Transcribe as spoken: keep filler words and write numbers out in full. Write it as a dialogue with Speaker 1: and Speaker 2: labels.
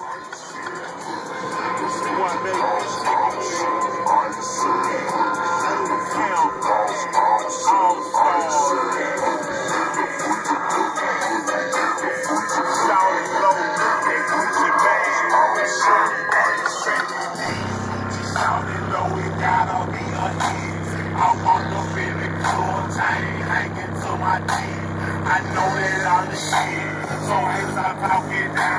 Speaker 1: One baby, count all stars. Shawty low, that Gucci bag. Shawty low, it gotta be a hit. I want the really cool chain hanging to my teeth. I know that I'm the shit, so as I talk it down.